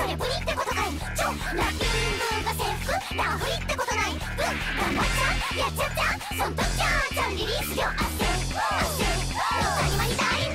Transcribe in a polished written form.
それブリってことかい。ラッピングが制服ラフリってことない。頑張っちゃやっちゃったそんときゃちゃんリリース量汗の谷間に大